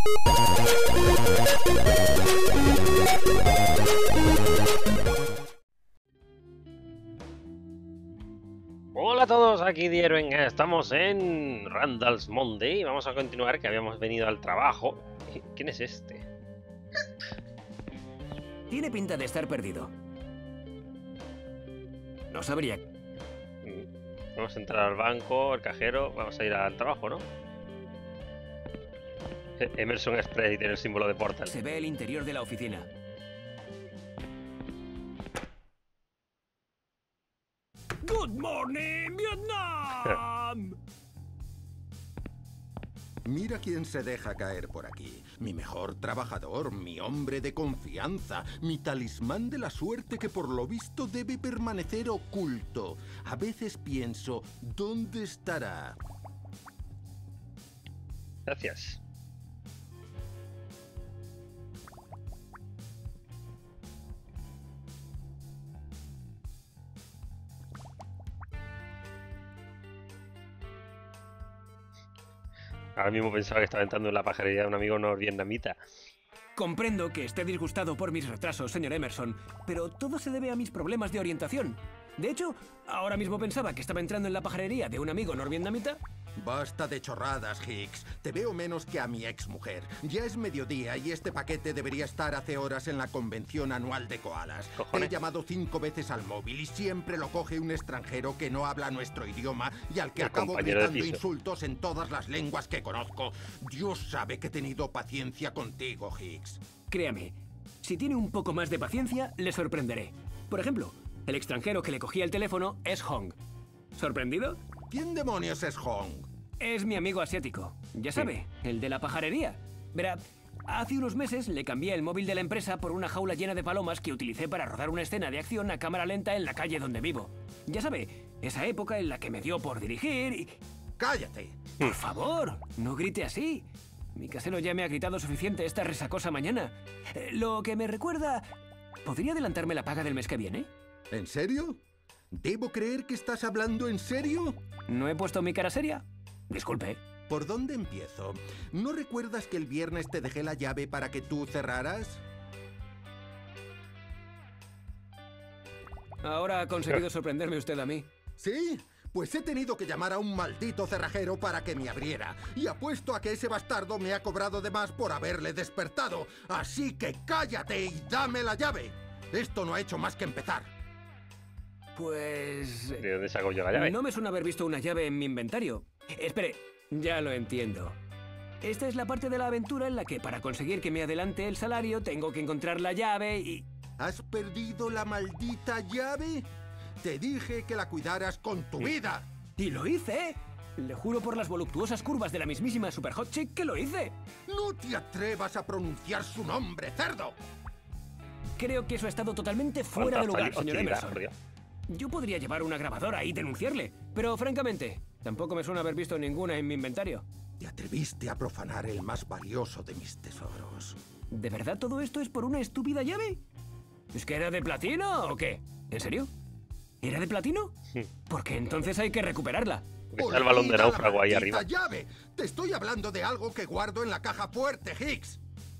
Hola a todos, aquí Dieroen, estamos en Randall's Monday. Vamos a continuar, que habíamos venido al trabajo. ¿Quién es este? Tiene pinta de estar perdido. No sabría. Vamos a entrar al banco, el cajero, vamos a ir al trabajo, ¿no? Emerson Express y tiene el símbolo de Portal. Se ve el interior de la oficina. Good morning, Vietnam. Mira quién se deja caer por aquí. Mi mejor trabajador, mi hombre de confianza, mi talismán de la suerte que por lo visto debe permanecer oculto. A veces pienso, ¿dónde estará? Gracias. Ahora mismo pensaba que estaba entrando en la pajarería de un amigo norvietnamita. Comprendo que esté disgustado por mis retrasos, señor Emerson, pero todo se debe a mis problemas de orientación. De hecho, ahora mismo pensaba que estaba entrando en la pajarería de un amigo norvietnamita. Basta de chorradas, Hicks. Te veo menos que a mi exmujer. Ya es mediodía y este paquete debería estar hace horas en la convención anual de koalas. Cojones. Te he llamado 5 veces al móvil y siempre lo coge un extranjero que no habla nuestro idioma y al que El acabo compañero de gritando piso. insultos en todas las lenguas que conozco. Dios sabe que he tenido paciencia contigo, Hicks. Créame, si tiene un poco más de paciencia, le sorprenderé. Por ejemplo, el extranjero que le cogía el teléfono es Hong. ¿Sorprendido? ¿Quién demonios es Hong? Es mi amigo asiático. Ya sabe, el de la pajarería. Verá, hace unos meses le cambié el móvil de la empresa por una jaula llena de palomas que utilicé para rodar una escena de acción a cámara lenta en la calle donde vivo. Ya sabe, esa época en la que me dio por dirigir y... ¡Cállate! Por favor, no grite así. Mi casero ya me ha gritado suficiente esta resacosa mañana. Lo que me recuerda... ¿Podría adelantarme la paga del mes que viene? ¿En serio? ¿Debo creer que estás hablando en serio? ¿No he puesto mi cara seria? Disculpe. ¿Por dónde empiezo? ¿No recuerdas que el viernes te dejé la llave para que tú cerraras? Ahora ha conseguido sorprenderme usted a mí. ¿Sí? Pues he tenido que llamar a un maldito cerrajero para que me abriera. Y apuesto a que ese bastardo me ha cobrado de más por haberle despertado. Así que cállate y dame la llave. Esto no ha hecho más que empezar. Pues... ¿De dónde saco yo la llave? No me suena haber visto una llave en mi inventario. Espere, ya lo entiendo. Esta es la parte de la aventura en la que para conseguir que me adelante el salario tengo que encontrar la llave y... ¿Has perdido la maldita llave? Te dije que la cuidaras con tu vida. ¡Y lo hice! Le juro por las voluptuosas curvas de la mismísima Super Hot Chick que lo hice. No te atrevas a pronunciar su nombre, cerdo. Creo que eso ha estado totalmente fuera de Cuánta lugar, señor hostilidad, Emerson. por Dios. Yo podría llevar una grabadora y denunciarle, pero francamente, tampoco me suena haber visto ninguna en mi inventario. Te atreviste a profanar el más valioso de mis tesoros. ¿De verdad todo esto es por una estúpida llave? ¿Es que era de platino o qué? ¿En serio? ¿Era de platino? Porque entonces hay que recuperarla. Porque está el balón de Olvida la náufrago ahí maldita arriba. llave. Te estoy hablando de algo que guardo en la caja fuerte, Hicks.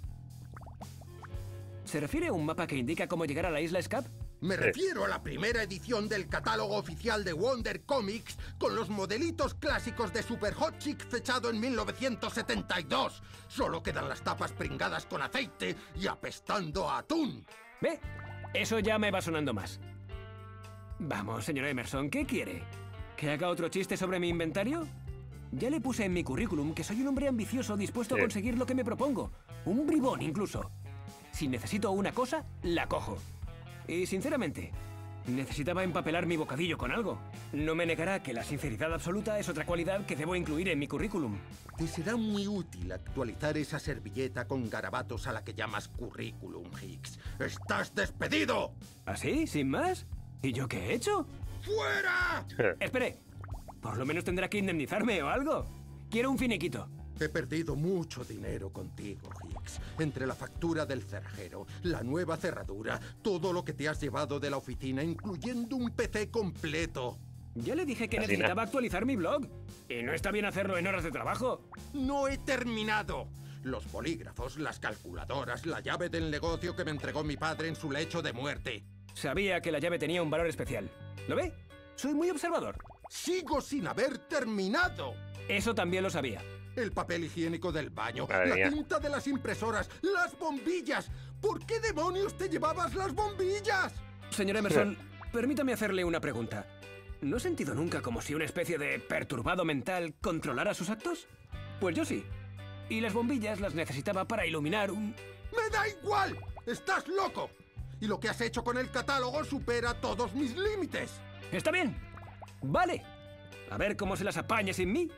¿Se refiere a un mapa que indica cómo llegar a la isla Scap? Me refiero a la primera edición del catálogo oficial de Wonder Comics con los modelitos clásicos de Super Hot Chick fechado en 1972. Solo quedan las tapas pringadas con aceite y apestando a atún. ¿Ve? Eso ya me va sonando más. Vamos, señor Emerson, ¿qué quiere? ¿Que haga otro chiste sobre mi inventario? Ya le puse en mi currículum que soy un hombre ambicioso dispuesto a conseguir lo que me propongo. Un bribón, incluso. Si necesito una cosa, la cojo. Y sinceramente, necesitaba empapelar mi bocadillo con algo. No me negará que la sinceridad absoluta es otra cualidad que debo incluir en mi currículum. Te será muy útil actualizar esa servilleta con garabatos a la que llamas currículum, Hicks. ¡Estás despedido! ¿Así? ¿Sin más? ¿Y yo qué he hecho? ¡Fuera! Espere. Por lo menos tendrá que indemnizarme o algo. Quiero un finiquito. He perdido mucho dinero contigo, Hicks. Entre la factura del cerrajero, la nueva cerradura, todo lo que te has llevado de la oficina, incluyendo un PC completo. Ya le dije que Casi necesitaba actualizar mi blog. Y no está bien hacerlo en horas de trabajo. No he terminado. Los bolígrafos, las calculadoras, la llave del negocio que me entregó mi padre en su lecho de muerte. Sabía que la llave tenía un valor especial. ¿Lo ve? Soy muy observador. ¡Sigo sin haber terminado! Eso también lo sabía. El papel higiénico del baño, Madre la mía. tinta de las impresoras, las bombillas. ¿Por qué demonios te llevabas las bombillas? Señor Emerson, permítame hacerle una pregunta. ¿No ha sentido nunca como si una especie de perturbado mental controlara sus actos? Pues yo sí. Y las bombillas las necesitaba para iluminar un... ¡Me da igual! ¡Estás loco! Y lo que has hecho con el catálogo supera todos mis límites. ¿Está bien? Vale. A ver cómo se las apaña sin mí.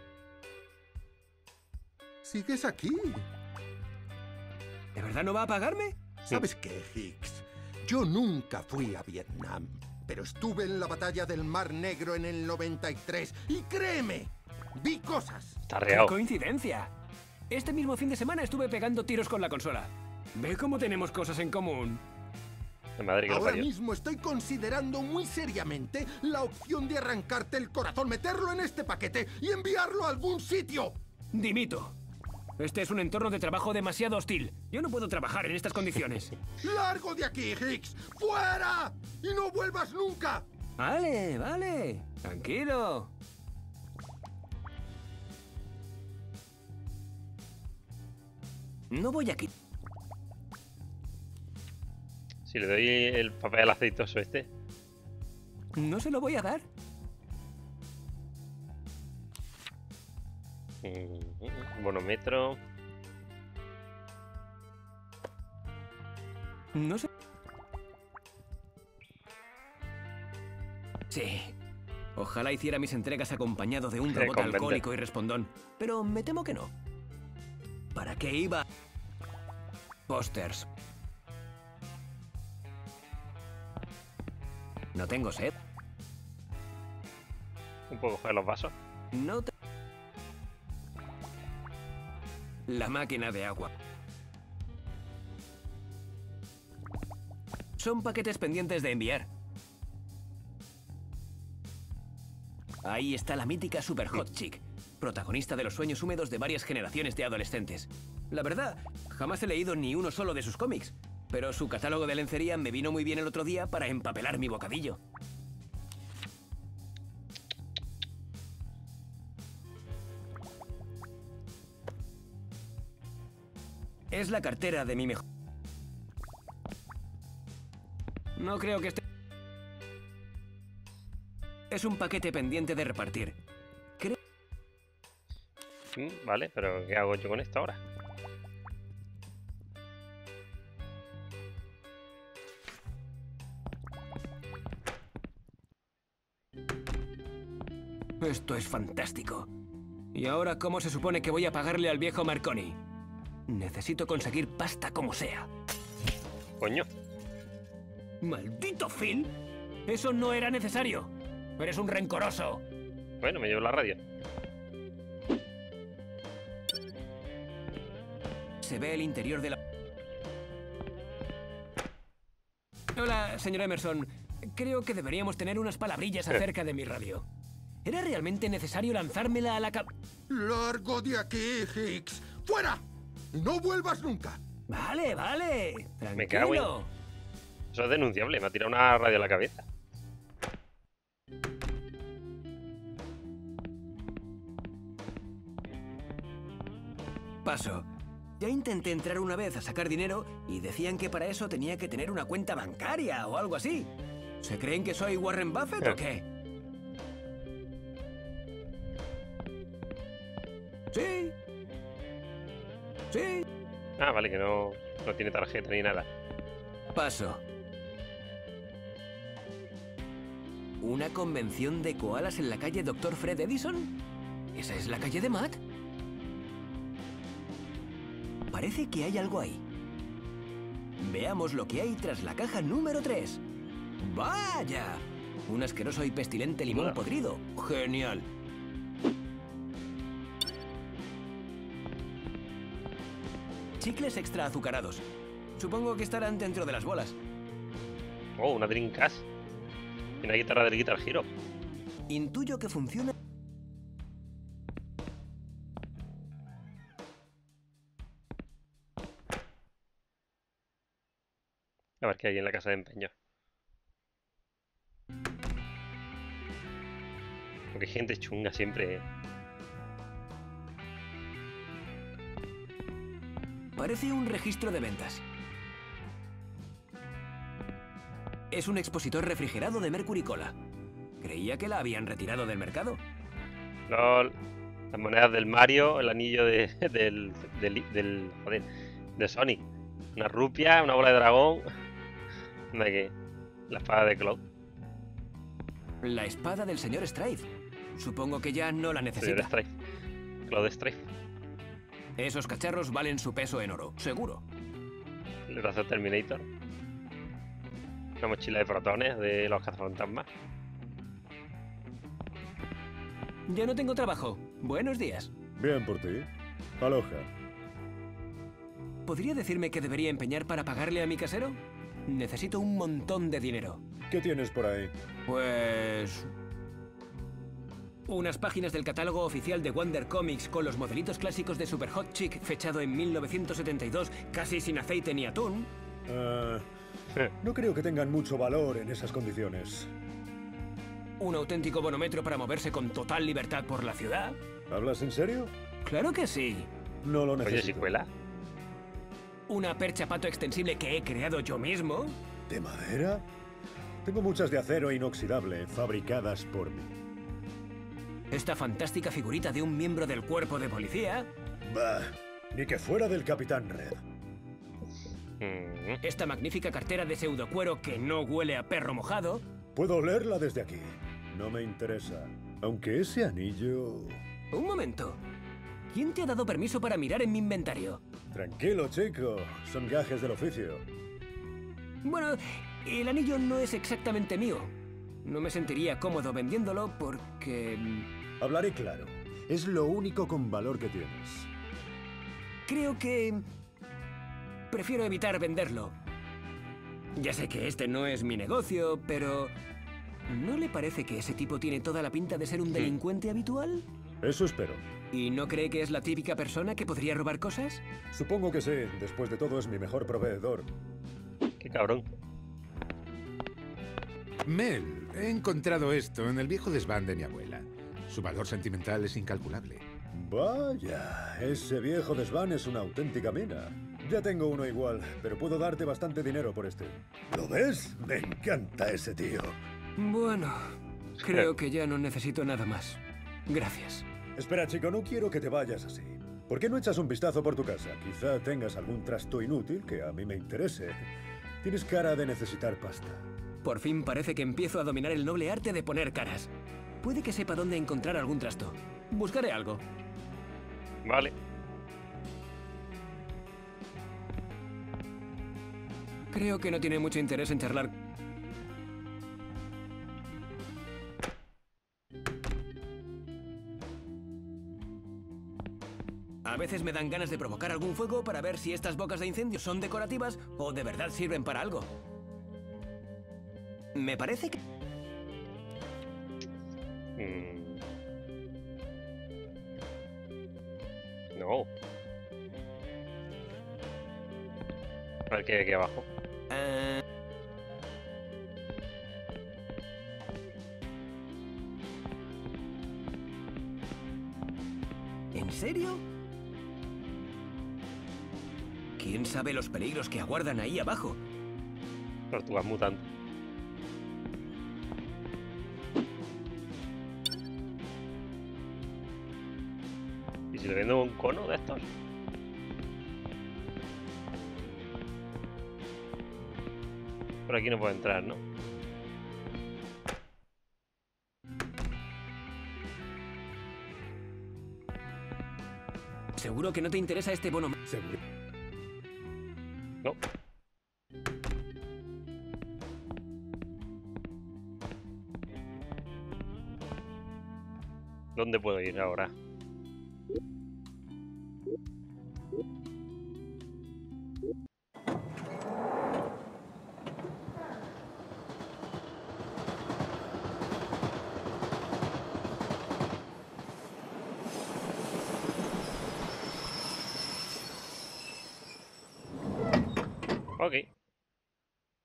¿Sigues aquí? ¿De verdad no va a pagarme? ¿Sabes qué, Hicks? Yo nunca fui a Vietnam, pero estuve en la batalla del Mar Negro en el 93 y créeme, vi cosas. Está ¡Qué reado. coincidencia! Este mismo fin de semana estuve pegando tiros con la consola. ¿Ve cómo tenemos cosas en común? De madre que lo Ahora parió. mismo estoy considerando muy seriamente la opción de arrancarte el corazón, meterlo en este paquete y enviarlo a algún sitio. Dimito. Este es un entorno de trabajo demasiado hostil. Yo no puedo trabajar en estas condiciones. ¡Largo de aquí, Hicks! ¡Fuera! ¡Y no vuelvas nunca! Vale, vale. Tranquilo. No voy aquí. Si le doy el papel aceitoso este. No se lo voy a dar. Bonometro. No sé. Sí. Ojalá hiciera mis entregas acompañado de un robot Convente. alcohólico y respondón. Pero me temo que no. ¿Para qué iba? Pósters. No tengo sed. Un poco coger los vasos. No te... La máquina de agua. Son paquetes pendientes de enviar. Ahí está la mítica Super Hot Chick, protagonista de los sueños húmedos de varias generaciones de adolescentes. La verdad, jamás he leído ni uno solo de sus cómics, pero su catálogo de lencería me vino muy bien el otro día para empapelar mi bocadillo. Es la cartera de mi mejor... No creo que esté... Es un paquete pendiente de repartir. Creo... Vale, pero ¿qué hago yo con esto ahora? Esto es fantástico. ¿Y ahora cómo se supone que voy a pagarle al viejo Marconi? Necesito conseguir pasta como sea. Coño. ¡Maldito Phil! ¡Eso no era necesario! ¡Eres un rencoroso! Bueno, me llevo la radio. Se ve el interior de la... Hola, señor Emerson. Creo que deberíamos tener unas palabrillas acerca de mi radio. ¿Era realmente necesario lanzármela a la cab... ¡Largo de aquí, Hicks! ¡Fuera! ¡Y no vuelvas nunca! Vale, vale. Tranquilo. Me cago en... Eso es denunciable, me ha tirado una radio a la cabeza. Paso. Ya intenté entrar una vez a sacar dinero y decían que para eso tenía que tener una cuenta bancaria o algo así. ¿Se creen que soy Warren Buffett o qué? Sí. Sí. Ah, vale, que no tiene tarjeta ni nada. Paso. ¿Una convención de koalas en la calle Dr. Fred Edison? ¿Esa es la calle de Matt? Parece que hay algo ahí. Veamos lo que hay tras la caja número 3. ¡Vaya! Un asqueroso y pestilente limón podrido. ¡Genial! Chicles extra azucarados. Supongo que estarán dentro de las bolas. Oh, una Dreamcast. Y una guitarra del Guitar Hero. Intuyo que funciona... A ver qué hay en la casa de empeño. Porque hay gente chunga siempre. Parece un registro de ventas. Es un expositor refrigerado de Mercury Cola. Creía que la habían retirado del mercado. LOL. Las monedas del Mario, el anillo joder, de Sonic. Una rupia, una bola de dragón. ¿De qué? La espada de Cloud. La espada del señor Strife. Supongo que ya no la Señor necesita. Strife. Cloud Strife. Esos cacharros valen su peso en oro, seguro. El brazo Terminator. Una mochila de protones de los cazafantasmas. Ya no tengo trabajo. Buenos días. Bien por ti. Aloha. ¿Podría decirme qué debería empeñar para pagarle a mi casero? Necesito un montón de dinero. ¿Qué tienes por ahí? Pues... unas páginas del catálogo oficial de Wonder Comics con los modelitos clásicos de Super Hot Chick fechado en 1972, casi sin aceite ni atún. No creo que tengan mucho valor en esas condiciones. Un auténtico bonometro para moverse con total libertad por la ciudad. ¿Hablas en serio? Claro que sí. No lo Oye, necesito. ¿si cuela? Una percha pato extensible que he creado yo mismo. ¿De madera? Tengo muchas de acero inoxidable, fabricadas por mí. Esta fantástica figurita de un miembro del cuerpo de policía. Bah, ni que fuera del Capitán Red. Esta magnífica cartera de pseudocuero que no huele a perro mojado. Puedo olerla desde aquí. No me interesa. Aunque ese anillo... Un momento. ¿Quién te ha dado permiso para mirar en mi inventario? Tranquilo, chico. Son gajes del oficio. Bueno, el anillo no es exactamente mío. No me sentiría cómodo vendiéndolo porque... Hablaré claro. Es lo único con valor que tienes. creo que... prefiero evitar venderlo. Ya sé que este no es mi negocio, pero... ¿no le parece que ese tipo tiene toda la pinta de ser un delincuente habitual? Eso espero. ¿Y no cree que es la típica persona que podría robar cosas? Supongo que sí. Después de todo es mi mejor proveedor. Qué cabrón. Mel, he encontrado esto en el viejo desván de mi abuela. Su valor sentimental es incalculable. Vaya, ese viejo desván es una auténtica mina. Ya tengo uno igual, pero puedo darte bastante dinero por este. ¿Lo ves? Me encanta ese tío. Bueno, creo que ya no necesito nada más. Gracias. Espera, chico, no quiero que te vayas así. ¿Por qué no echas un vistazo por tu casa? Quizá tengas algún trasto inútil que a mí me interese. Tienes cara de necesitar pasta. Por fin parece que empiezo a dominar el noble arte de poner caras. Puede que sepa dónde encontrar algún trasto. Buscaré algo. Vale. Creo que no tiene mucho interés en charlar. A veces me dan ganas de provocar algún fuego para ver si estas bocas de incendio son decorativas o de verdad sirven para algo. Me parece que... No. A ver qué hay aquí abajo. ¿En serio? ¿Quién sabe los peligros que aguardan ahí abajo? Tortugas mutantes. ¿Y si le vendo un cono de estos? Por aquí no puedo entrar, ¿no? ¿Seguro que no te interesa este bono? Seguro. No. ¿Dónde puedo ir ahora? Ok.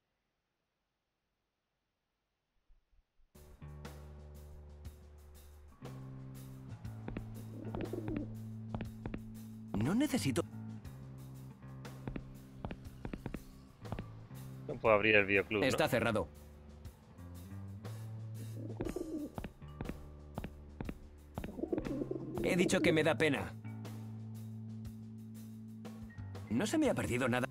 necesito... No puedo abrir el videoclub, ¿no? Está cerrado. He dicho que me da pena. No se me ha perdido nada.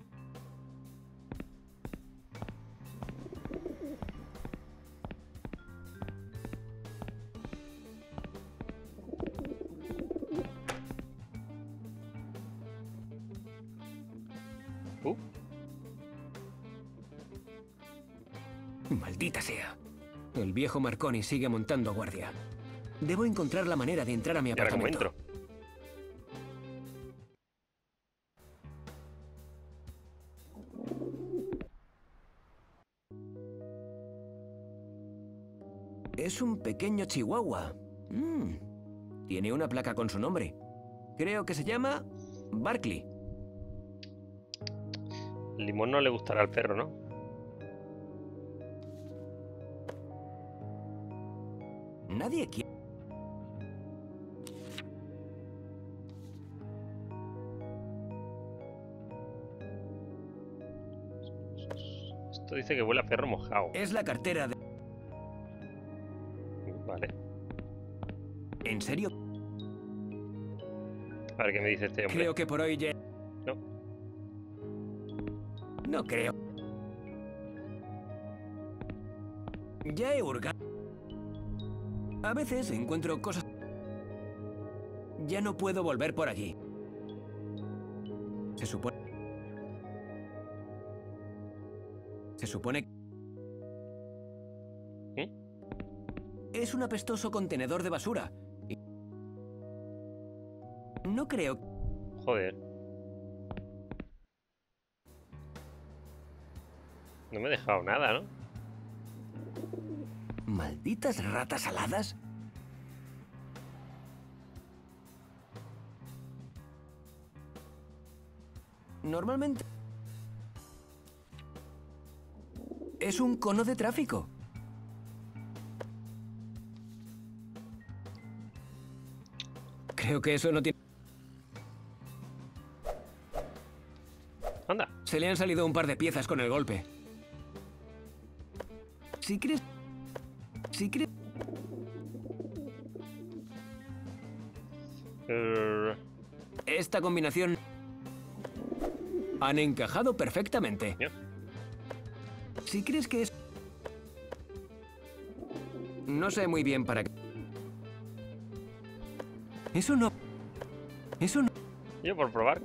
Maldita sea. El viejo Marconi sigue montando guardia. Debo encontrar la manera de entrar a mi ¿Y ahora cómo apartamento. entro? Es un pequeño chihuahua. Tiene una placa con su nombre. Creo que se llama Barkley. Limón no le gustará al perro, ¿no? Nadie quiere... Esto dice que huele a perro mojado. Es la cartera de... Vale. ¿En serio? A ver qué me dice este hombre. Creo que por hoy ya... No. No creo. Ya he hurgado. A veces encuentro cosas... Ya no puedo volver por allí. Se supone... ¿Eh? Es un apestoso contenedor de basura. No creo... Joder. No me he dejado nada, ¿no? ¿Malditas ratas aladas? Normalmente... Es un cono de tráfico. Creo que eso no tiene... Anda. Se le han salido un par de piezas con el golpe. Si crees... Esta combinación... Han encajado perfectamente. Ya. Si crees que es... No sé muy bien para qué... Eso no... Yo por probar.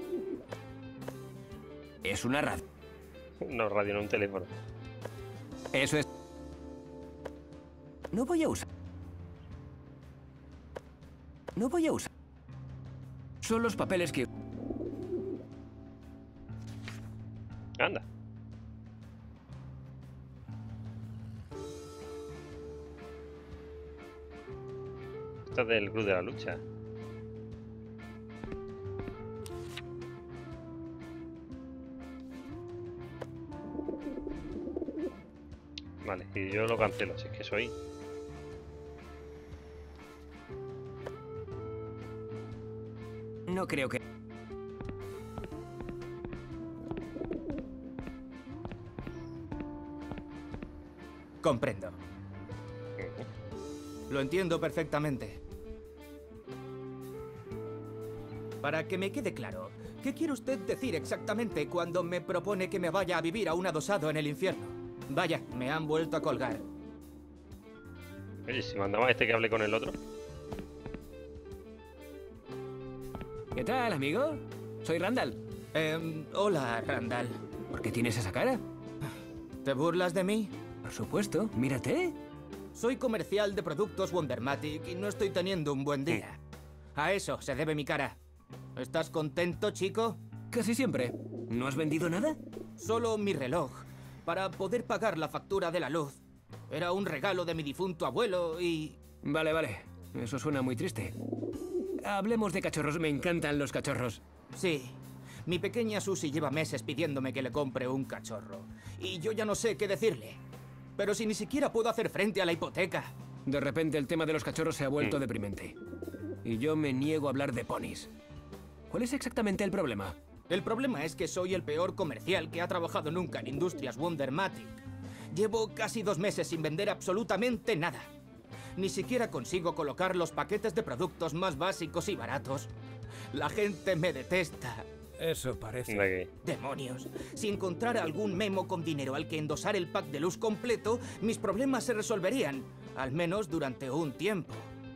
Es una radio. No, radio, no un teléfono. Eso es... No voy a usar... Son los papeles que... Anda. Esto es del Club de la Lucha. Vale, y yo lo cancelo, si es que soy... No creo que... Comprendo. Lo entiendo perfectamente. Para que me quede claro, ¿qué quiere usted decir exactamente cuando me propone que me vaya a vivir a un adosado en el infierno? Vaya, me han vuelto a colgar. Oye, si mandamos a este que hable con el otro. ¿Qué tal, amigo? Soy Randall. Hola, Randall. ¿Por qué tienes esa cara? ¿Te burlas de mí? Por supuesto, mírate. Soy comercial de productos Wondermatic y no estoy teniendo un buen día. A eso se debe mi cara. ¿Estás contento, chico? Casi siempre. ¿No has vendido nada? Solo mi reloj, para poder pagar la factura de la luz. Era un regalo de mi difunto abuelo y... Vale. Eso suena muy triste. Hablemos de cachorros. Me encantan los cachorros. Sí. Mi pequeña Susie lleva meses pidiéndome que le compre un cachorro. Y yo ya no sé qué decirle. Pero si ni siquiera puedo hacer frente a la hipoteca. De repente el tema de los cachorros se ha vuelto deprimente. Y yo me niego a hablar de ponis. ¿Cuál es exactamente el problema? El problema es que soy el peor comercial que ha trabajado nunca en Industrias Wondermatic. Llevo casi 2 meses sin vender absolutamente nada. Ni siquiera consigo colocar los paquetes de productos más básicos y baratos. La gente me detesta. Eso parece. Aquí. ¡Demonios! Si encontrara algún memo con dinero al que endosar el pack de luz completo, mis problemas se resolverían. Al menos durante un tiempo.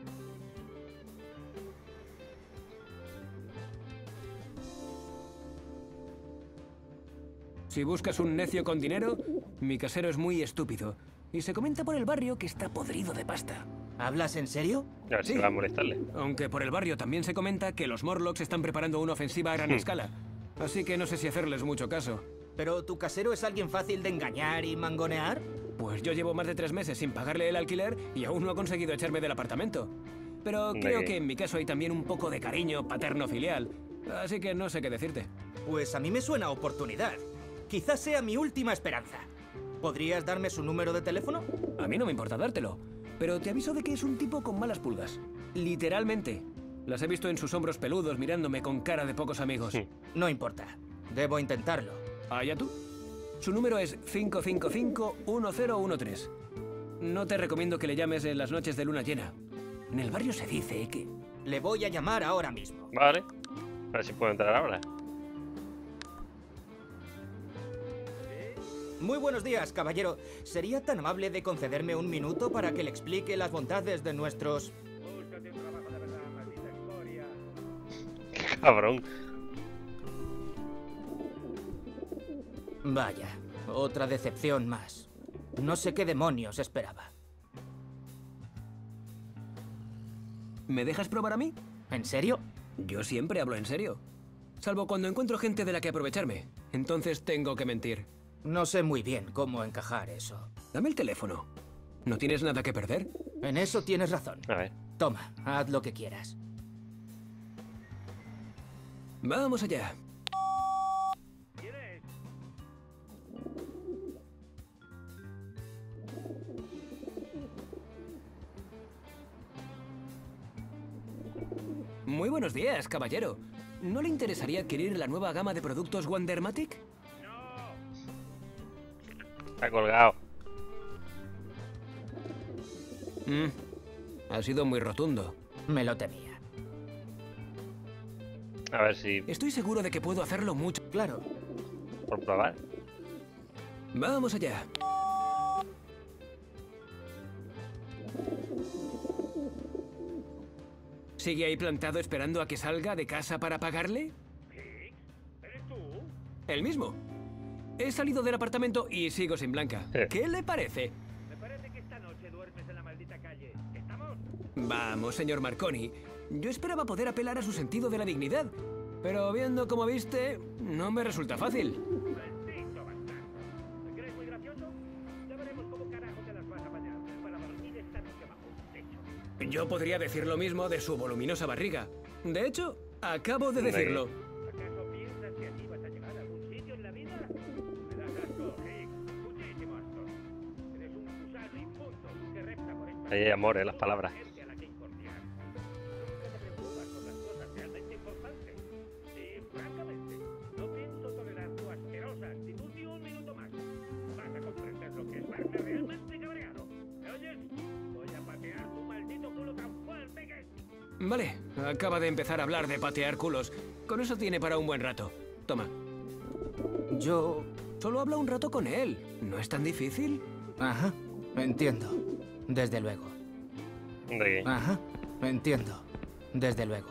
Si buscas un necio con dinero, mi casero es muy estúpido. Y se comenta por el barrio que está podrido de pasta. ¿Hablas en serio? A ver si Sí. va a molestarle. Aunque por el barrio también se comenta que los Morlocks están preparando una ofensiva a gran escala. Así que no sé si hacerles mucho caso. ¿Pero tu casero es alguien fácil de engañar y mangonear? Pues yo llevo más de 3 meses sin pagarle el alquiler y aún no ha conseguido echarme del apartamento. Pero creo que en mi caso hay también un poco de cariño paterno-filial. Así que no sé qué decirte. Pues a mí me suena a oportunidad. Quizás sea mi última esperanza. ¿Podrías darme su número de teléfono? A mí no me importa dártelo. Pero te aviso de que es un tipo con malas pulgas. Literalmente. Las he visto en sus hombros peludos mirándome con cara de pocos amigos. No importa. Debo intentarlo. ¿Allá tú? Su número es 555-1013. No te recomiendo que le llames en las noches de luna llena. En el barrio se dice que... Le voy a llamar ahora mismo. Vale. A ver si puedo entrar ahora. Muy buenos días, caballero. ¿Sería tan amable de concederme un minuto para que le explique las bondades de nuestros... Cabrón. Vaya, otra decepción más. No sé qué demonios esperaba. ¿Me dejas probar a mí? ¿En serio? Yo siempre hablo en serio. Salvo cuando encuentro gente de la que aprovecharme. Entonces tengo que mentir. No sé muy bien cómo encajar eso. Dame el teléfono. ¿No tienes nada que perder? En eso tienes razón. A ver. Toma, haz lo que quieras. Vamos allá. Muy buenos días, caballero. ¿No le interesaría adquirir la nueva gama de productos Wondermatic? Está colgado. Ha sido muy rotundo. Me lo temía. A ver si... Estoy seguro de que puedo hacerlo mucho. Claro. por probar. Vamos allá. ¿Sigue ahí plantado esperando a que salga de casa para pagarle? ¿Higgs? ¿Eres tú? El mismo. He salido del apartamento y sigo sin Blanca. ¿Qué le parece? Me parece que esta noche duermes en la maldita calle. ¿Estamos? Vamos, señor Marconi. Yo esperaba poder apelar a su sentido de la dignidad, pero viendo como viste, no me resulta fácil. Maldito bastardo. ¿Me crees muy gracioso? Ya veremos cómo carajo te las vas a apañar para dormir esta noche bajo un techo. Yo podría decir lo mismo de su voluminosa barriga. De hecho, acabo de decirlo. ¿Acaso piensas que así vas a llegar a algún sitio en la vida? Me das asco, Higgs. Muchísimo asco. Eres un gusano inmundo que repta por esta... Ahí hay amor, las palabras. gente a la que incordiar. Nunca te preocupas por las cosas realmente importantes. Y, francamente, no pienso tolerar tu asquerosa actitud ni un minuto más. Vas a comprender lo que es verme realmente cabreado. ¿Me oyes? Voy a patear tu maldito culo tan fuerte que... Vale, acaba de empezar a hablar de patear culos. Con eso tiene para un buen rato. Toma. Yo... Solo habla un rato con él. ¿No es tan difícil? Ajá, entiendo. Desde luego. De aquí. Ajá, entiendo. Desde luego.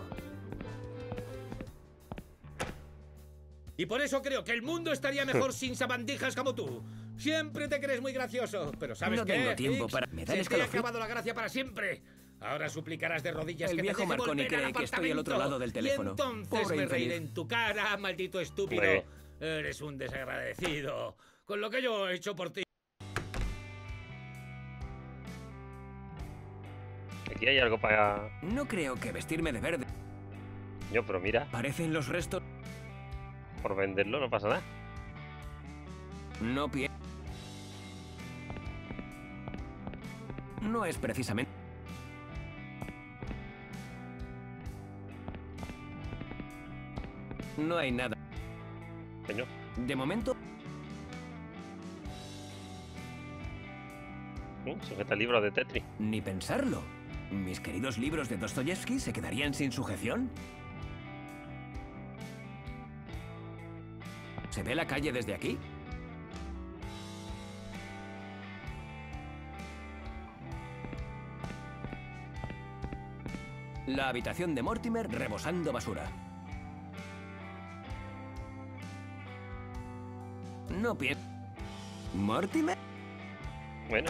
Y por eso creo que el mundo estaría mejor sin sabandijas como tú. Siempre te crees muy gracioso, pero ¿sabes No qué? tengo tiempo Higgs? para- Me da Se el te ha escalofrío. acabado la gracia para siempre. Ahora suplicarás de rodillas El que viejo te deje Marconi volver al cree que estoy al otro apartamento. lado del teléfono. Y entonces Pobre me infeliz. reiré en tu cara, maldito estúpido. Muy bien. Eres un desagradecido. Con lo que yo he hecho por ti. Aquí hay algo para... No creo que vestirme de verde. Yo, pero mira, Parecen los restos. por venderlo no pasa nada. No pie. No es precisamente. No hay nada. Coño. De momento, Sujeta el libro de Tetris. ni pensarlo. ¿Mis queridos libros de Dostoyevsky se quedarían sin sujeción? ¿Se ve la calle desde aquí? La habitación de Mortimer rebosando basura. No pienso... ¿Mortimer? Bueno.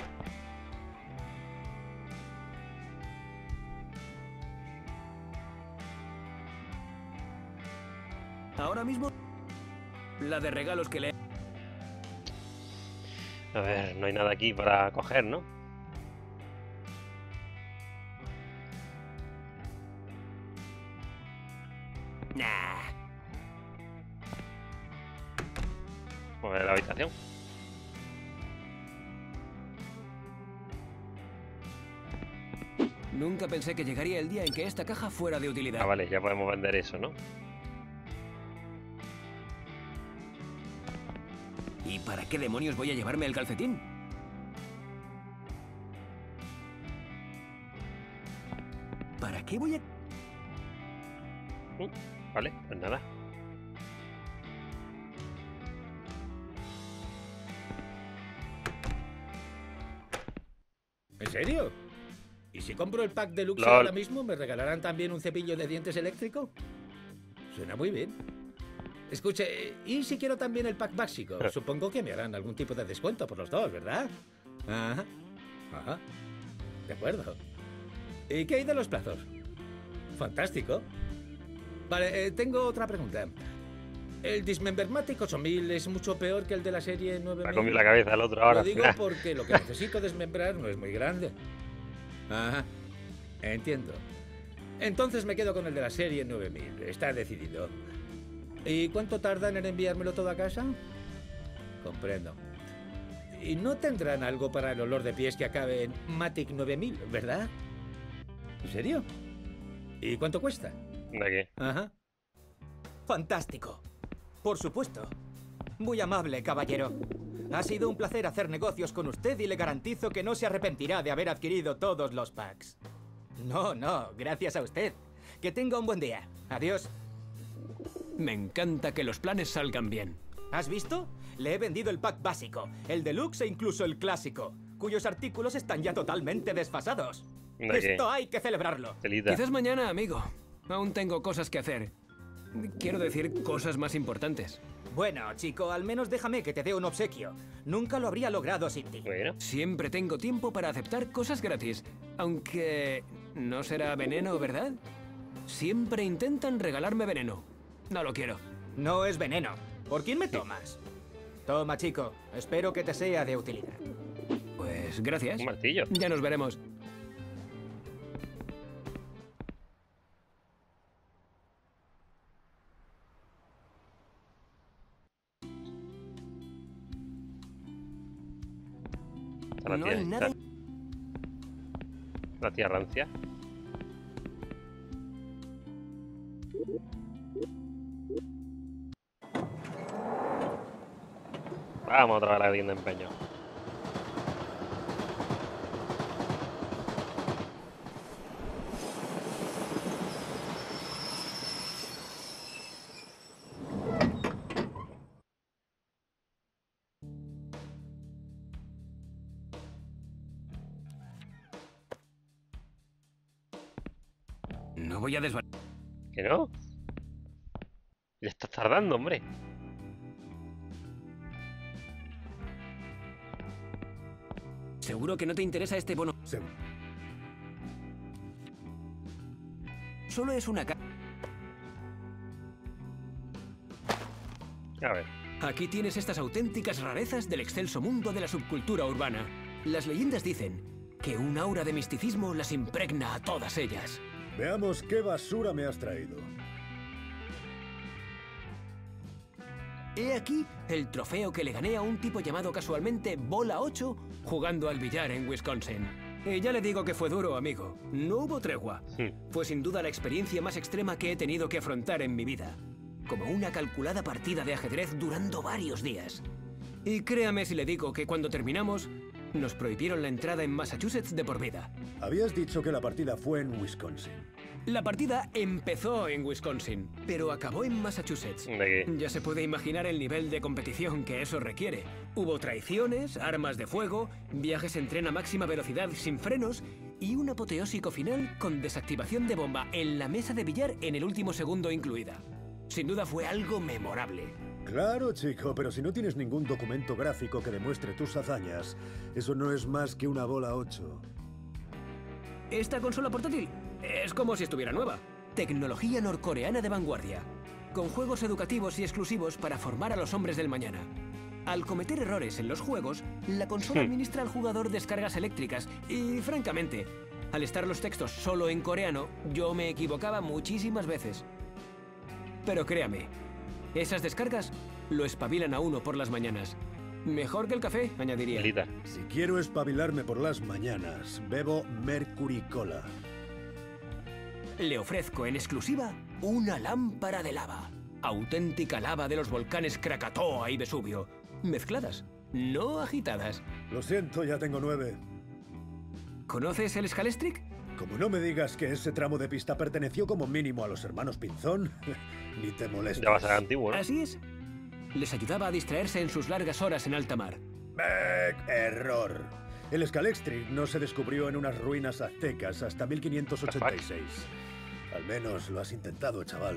Ahora mismo... La de regalos que le... A ver, no hay nada aquí para coger, ¿no? Nah. Pues la habitación. Nunca pensé que llegaría el día en que esta caja fuera de utilidad. Ah, vale, ya podemos vender eso, ¿no? ¿Y para qué demonios voy a llevarme el calcetín? ¿Para qué voy a...? Vale, pues nada. ¿En serio? ¿Y si compro el pack deluxe LOL. ahora mismo, me regalarán también un cepillo de dientes eléctrico? Suena muy bien. Escuche, ¿y si quiero también el pack básico? Supongo que me harán algún tipo de descuento por los dos, ¿verdad? Ajá. Ajá. De acuerdo. ¿Y qué hay de los plazos? Fantástico. Vale, tengo otra pregunta. ¿El Dismembermatic 8000 es mucho peor que el de la serie 9000? Me ha comido la cabeza el otro ahora. Lo digo porque lo que necesito desmembrar no es muy grande. Ajá. Entiendo. Entonces me quedo con el de la serie 9000. Está decidido. ¿Y cuánto tardan en enviármelo todo a casa? Comprendo. Y no tendrán algo para el olor de pies que acabe en Matic 9000, ¿verdad? ¿En serio? ¿Y cuánto cuesta? ¿De qué? Ajá. Fantástico. Por supuesto. Muy amable, caballero. Ha sido un placer hacer negocios con usted y le garantizo que no se arrepentirá de haber adquirido todos los packs. No, no, gracias a usted. Que tenga un buen día. Adiós. Me encanta que los planes salgan bien. ¿Has visto? Le he vendido el pack básico, el deluxe e incluso el clásico, cuyos artículos están ya totalmente desfasados. ¿De qué? Esto hay que celebrarlo. Telita. Quizás mañana, amigo. Aún tengo cosas que hacer. Quiero decir, cosas más importantes. Bueno, chico, al menos déjame que te dé un obsequio. Nunca lo habría logrado sin ti. Bueno, Siempre tengo tiempo para aceptar cosas gratis. Aunque... no será veneno, ¿verdad? Siempre intentan regalarme veneno. No lo quiero. No es veneno. ¿Por quién me tomas? Toma, chico. Espero que te sea de utilidad. Pues gracias. un martillo. Ya nos veremos. Está la No tía hay esta. nada... La tía rancia. Vamos otra vez a la tienda de empeño. No voy a desvanecer. ¿Que no? Ya estás tardando, hombre. Seguro que no te interesa este bono. Se- Solo es una ca... A ver. Aquí tienes estas auténticas rarezas del excelso mundo de la subcultura urbana. Las leyendas dicen que un aura de misticismo las impregna a todas ellas. Veamos qué basura me has traído. He aquí el trofeo que le gané a un tipo llamado casualmente Bola 8 jugando al billar en Wisconsin. Y ya le digo que fue duro, amigo. No hubo tregua. Fue sin duda la experiencia más extrema que he tenido que afrontar en mi vida. como una calculada partida de ajedrez durando varios días. Y créame si le digo que cuando terminamos, nos prohibieron la entrada en Massachusetts de por vida. Habías dicho que la partida fue en Wisconsin. La partida empezó en Wisconsin, pero acabó en Massachusetts. Ya se puede imaginar el nivel de competición que eso requiere. Hubo traiciones, armas de fuego, viajes en tren a máxima velocidad sin frenos y un apoteósico final con desactivación de bomba en la mesa de billar en el último segundo incluida. Sin duda fue algo memorable. Claro, chico, pero si no tienes ningún documento gráfico que demuestre tus hazañas, eso no es más que una bola 8. Esta consola portátil es como si estuviera nueva. Tecnología norcoreana de vanguardia, con juegos educativos y exclusivos para formar a los hombres del mañana. Al cometer errores en los juegos, la consola administra al jugador descargas eléctricas y, francamente, al estar los textos solo en coreano, yo me equivocaba muchísimas veces. Pero créame, esas descargas lo espabilan a uno por las mañanas. Mejor que el café, añadiría. Si quiero espabilarme por las mañanas, bebo Mercury Cola. Le ofrezco en exclusiva una lámpara de lava. Auténtica lava de los volcanes Krakatoa y Vesubio. Mezcladas, no agitadas. Lo siento, ya tengo 9. ¿Conoces el Scalestric? Como no me digas que ese tramo de pista perteneció como mínimo a los hermanos Pinzón, ni te molestes. Ya va a ser antiguo, ¿no? Así es. Les ayudaba a distraerse en sus largas horas en alta mar. Error. El Scalextric no se descubrió en unas ruinas aztecas hasta 1586. Al menos lo has intentado, chaval.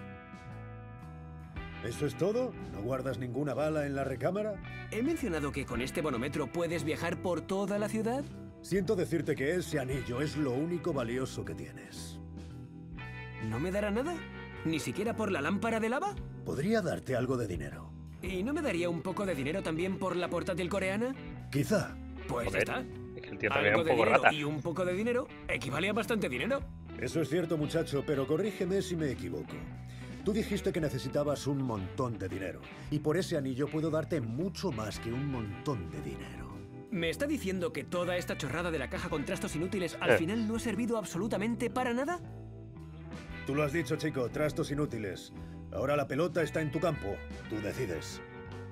¿Eso es todo? ¿No guardas ninguna bala en la recámara? He mencionado que con este bonometro puedes viajar por toda la ciudad. Siento decirte que ese anillo es lo único valioso que tienes. ¿No me dará nada? ¿Ni siquiera por la lámpara de lava? Podría darte algo de dinero. ¿Y no me daría un poco de dinero también por la portátil coreana? Quizá. Pues ya está. Es que el tío también Algo es de un poco dinero rata. y un poco de dinero equivale a bastante dinero. Eso es cierto, muchacho, pero corrígeme si me equivoco. Tú dijiste que necesitabas un montón de dinero, y por ese anillo puedo darte mucho más que un montón de dinero. ¿Me está diciendo que toda esta chorrada de la caja con trastos inútiles al final no ha servido absolutamente para nada? Tú lo has dicho, chico, trastos inútiles. Ahora la pelota está en tu campo. Tú decides.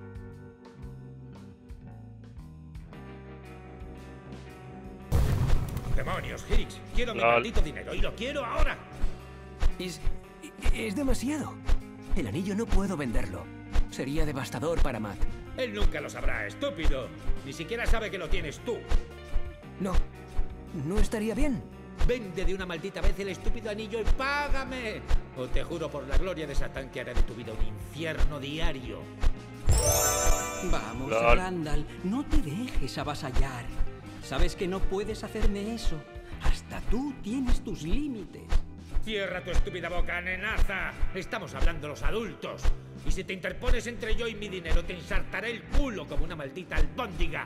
¡Demonios, Higgs! ¡Quiero mi maldito dinero y lo quiero ahora! Es demasiado. El anillo no puedo venderlo. Sería devastador para Matt. Él nunca lo sabrá, estúpido. Ni siquiera sabe que lo tienes tú. No estaría bien. Vende de una maldita vez el estúpido anillo y págame. O te juro por la gloria de Satán que haré de tu vida un infierno diario. Vamos, Randall, no te dejes avasallar. Sabes que no puedes hacerme eso. Hasta tú tienes tus límites. Cierra tu estúpida boca, nenaza. Estamos hablando los adultos. Y si te interpones entre yo y mi dinero, te ensartaré el culo como una maldita albóndiga.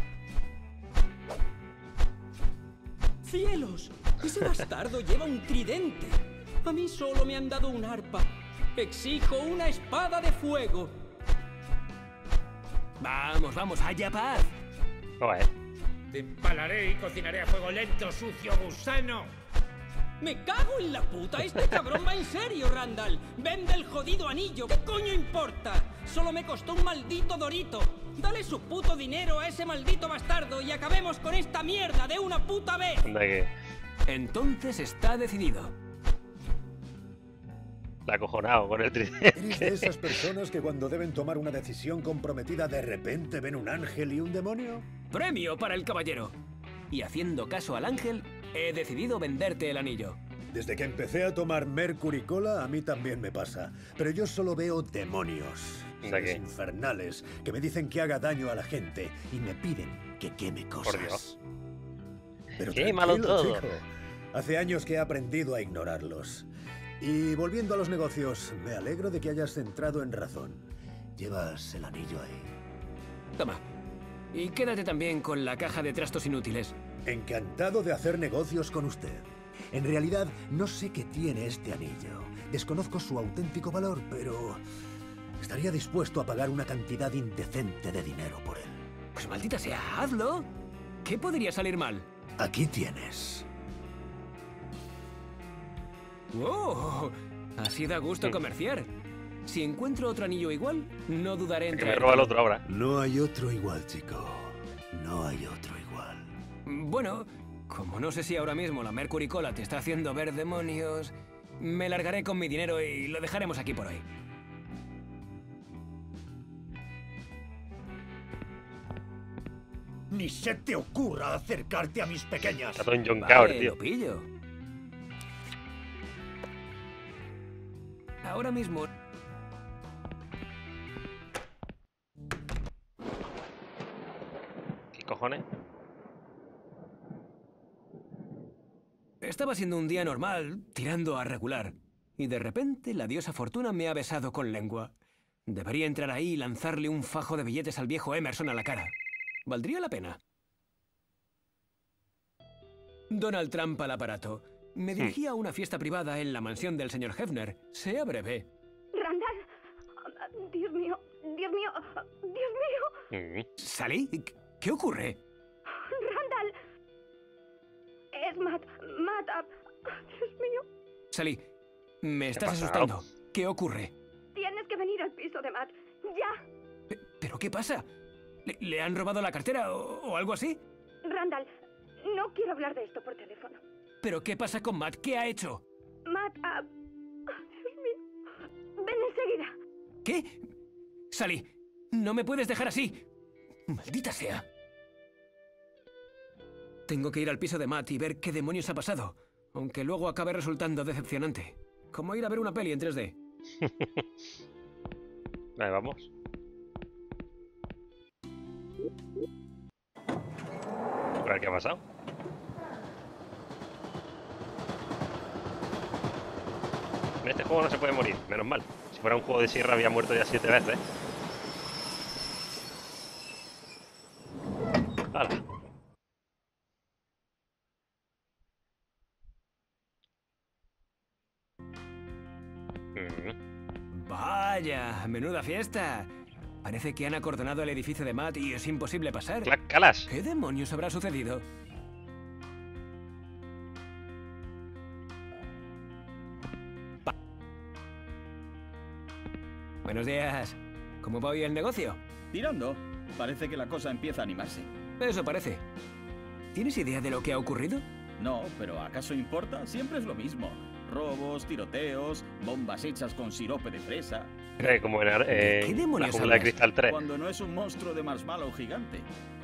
¡Cielos! Ese bastardo lleva un tridente. A mí solo me han dado un arpa. Exijo una espada de fuego. Vamos, vamos, haya paz. Te empalaré y cocinaré a fuego lento, sucio gusano. ¡Me cago en la puta! Este cabrón va en serio, Randall. Vende el jodido anillo. ¿Qué coño importa? Solo me costó un maldito dorito. Dale su puto dinero a ese maldito bastardo y acabemos con esta mierda de una puta vez. Entonces está decidido. La acojonado con el tridente. ¿Eres de esas personas que cuando deben tomar una decisión comprometida de repente ven un ángel y un demonio? Premio para el caballero. Y haciendo caso al ángel, he decidido venderte el anillo. Desde que empecé a tomar Mercury Cola, a mí también me pasa. Pero yo solo veo demonios. Seres infernales que me dicen que haga daño a la gente y me piden que queme cosas. Por Dios. Pero Quémalo todo. chico. Hace años que he aprendido a ignorarlos. Y volviendo a los negocios, me alegro de que hayas centrado en razón. Llevas el anillo ahí. Toma. Y quédate también con la caja de trastos inútiles. Encantado de hacer negocios con usted. En realidad, no sé qué tiene este anillo. Desconozco su auténtico valor, pero estaría dispuesto a pagar una cantidad indecente de dinero por él. Pues maldita sea, hazlo. ¿Qué podría salir mal? Aquí tienes. ¡Oh! Así da gusto comerciar. Si encuentro otro anillo igual, no dudaré en Que me roba el otro ahora. No hay otro igual, chico. No hay otro igual. Bueno, como no sé si ahora mismo la Mercury Cola te está haciendo ver demonios, me largaré con mi dinero y lo dejaremos aquí por hoy. Ni se te ocurra acercarte a mis pequeñas. Está todo en John Coward, Vale, tío. lo pillo. Ahora mismo... ¿Qué cojones? Estaba siendo un día normal, tirando a regular. Y de repente la diosa Fortuna me ha besado con lengua. Debería entrar ahí y lanzarle un fajo de billetes al viejo Emerson a la cara. ¿Valdría la pena? Donald Trump al aparato. Me dirigí a una fiesta privada en la mansión del señor Hefner. Sea breve. Randall. Dios mío. Dios mío. Dios mío. ¿Salí? ¿Qué ocurre? Randall. Es Matt. Matt. Dios mío. Salí. Me estás pasa? asustando. ¿Qué ocurre? Tienes que venir al piso de Matt. Ya. ¿Pero qué pasa? ¿Le han robado la cartera o algo así? Randall, no quiero hablar de esto por teléfono. ¿Pero qué pasa con Matt? ¿Qué ha hecho? Matt, Dios mío. Ven enseguida. ¿Qué? Salí. No me puedes dejar así. Maldita sea. Tengo que ir al piso de Matt y ver qué demonios ha pasado. Aunque luego acabe resultando decepcionante. Como ir a ver una peli en 3D. Vale, vamos. A ver qué ha pasado. En este juego no se puede morir, menos mal. Si fuera un juego de sierra había muerto ya 7 veces. ¡Hala! Vaya, menuda fiesta. Parece que han acordonado el edificio de Matt y es imposible pasar. ¡Calas! ¿Qué demonios habrá sucedido? Buenos días. ¿Cómo va hoy el negocio? Tirando. Parece que la cosa empieza a animarse. Eso parece. ¿Tienes idea de lo que ha ocurrido? No, pero ¿acaso importa? Siempre es lo mismo. Robos, tiroteos, bombas hechas con sirope de fresa. Como en ¿Qué la demonios jungla de hablas? Cristal 3. Cuando no es un monstruo de marshmallow gigante.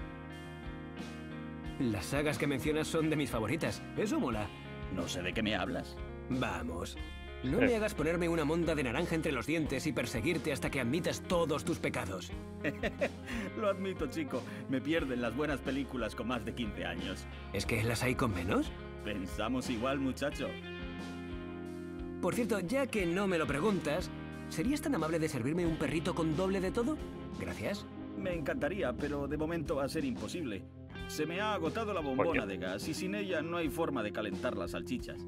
Las sagas que mencionas son de mis favoritas. Eso mola. No sé de qué me hablas. Vamos. No me hagas ponerme una monda de naranja entre los dientes y perseguirte hasta que admitas todos tus pecados. Lo admito, chico. Me pierden las buenas películas con más de 15 años. ¿Es que las hay con menos? Pensamos igual, muchacho. Por cierto, ya que no me lo preguntas, ¿serías tan amable de servirme un perrito con doble de todo? Gracias. Me encantaría, pero de momento va a ser imposible. Se me ha agotado la bombona de gas y sin ella no hay forma de calentar las salchichas.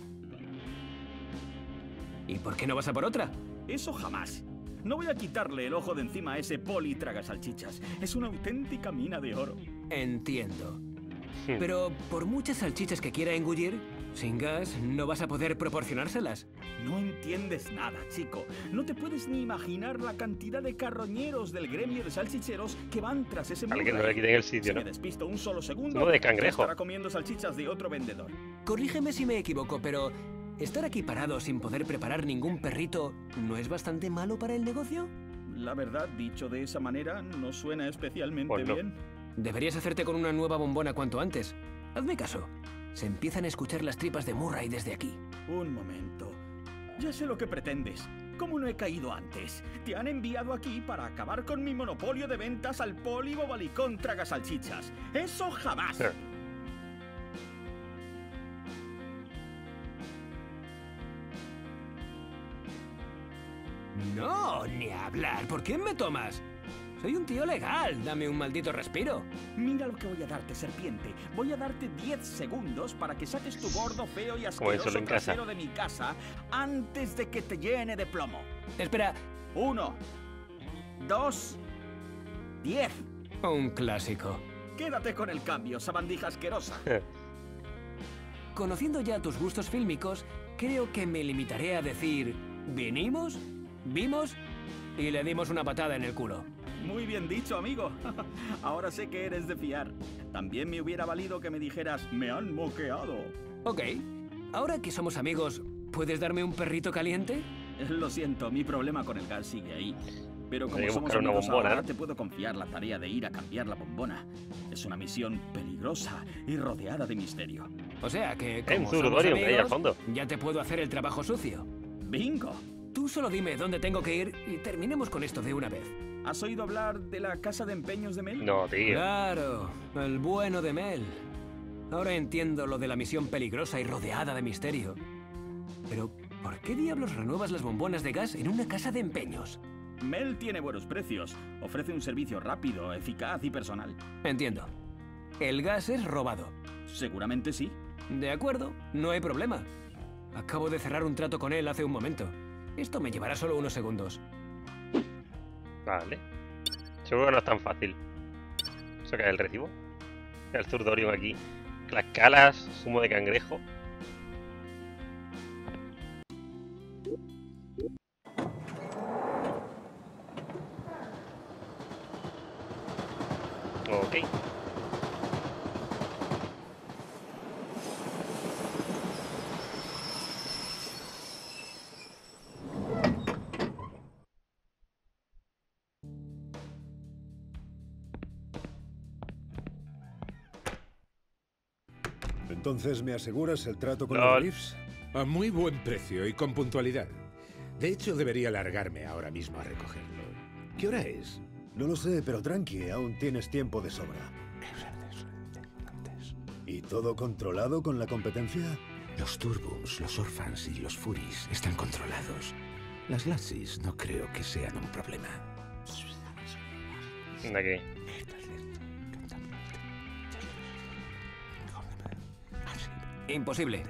¿Y por qué no vas a por otra? Eso jamás. No voy a quitarle el ojo de encima a ese poli tragasalchichas. Es una auténtica mina de oro. Entiendo. Pero por muchas salchichas que quiera engullir, sin gas no vas a poder proporcionárselas. No entiendes nada, chico. No te puedes ni imaginar la cantidad de carroñeros del gremio de salchicheros que van tras ese Para que Murray. no le quiten el sitio, Si ¿no? me despisto un solo segundo, Uno de cangrejo. estará comiendo salchichas de otro vendedor. Corrígeme si me equivoco, pero ¿estar aquí parado sin poder preparar ningún perrito no es bastante malo para el negocio? La verdad, dicho de esa manera, no suena especialmente Pues no. bien. Deberías hacerte con una nueva bombona cuanto antes. Hazme caso. Se empiezan a escuchar las tripas de Murray desde aquí. Un momento. Ya sé lo que pretendes. ¿Cómo no he caído antes? Te han enviado aquí para acabar con mi monopolio de ventas al poli bobalicón tragasalchichas. ¡Eso jamás! No, ni hablar. ¿Por quién me tomas? Soy un tío legal. Dame un maldito respiro. Mira lo que voy a darte, serpiente. Voy a darte 10 segundos para que saques tu gordo, feo y Como eso asqueroso en casa. trasero de mi casa antes de que te llene de plomo. Espera. 1, 2, 10. Un clásico. Quédate con el cambio, sabandija asquerosa. Conociendo ya tus gustos fílmicos, creo que me limitaré a decir... ¿Vinimos? Vimos y le dimos una patada en el culo. Muy bien dicho, amigo. Ahora sé que eres de fiar. También me hubiera valido que me dijeras, me han moqueado. Ok. Ahora que somos amigos, ¿puedes darme un perrito caliente? Lo siento, mi problema con el gas sigue ahí. Pero como Hay que somos buscar una amigos bombona, ahora, ¿no? te puedo confiar la tarea de ir a cambiar la bombona. Es una misión peligrosa y rodeada de misterio. O sea que, En como somos Zurdorium, ahí al amigos, fondo. ya te puedo hacer el trabajo sucio. ¡Bingo! Tú solo dime dónde tengo que ir y terminemos con esto de una vez. ¿Has oído hablar de la casa de empeños de Mel? No, tío. Claro, el bueno de Mel. Ahora entiendo lo de la misión peligrosa y rodeada de misterio. Pero, ¿por qué diablos renuevas las bombonas de gas en una casa de empeños? Mel tiene buenos precios. Ofrece un servicio rápido, eficaz y personal. Entiendo. El gas es robado. Seguramente sí. De acuerdo, no hay problema. Acabo de cerrar un trato con él hace un momento. Esto me llevará solo unos segundos. Vale. Seguro que no es tan fácil. ¿Eso qué es el recibo? El Zurdorium aquí. Las calas, zumo de cangrejo. Ok. Entonces, ¿me aseguras el trato con Lol. los Reeves? A muy buen precio y con puntualidad. De hecho, debería largarme ahora mismo a recogerlo. ¿Qué hora es? No lo sé, pero tranqui, aún tienes tiempo de sobra. ¿Y todo controlado con la competencia? Los Turbums, los Orphans y los Furies están controlados. Las Lassis no creo que sean un problema. Anda que. Imposible.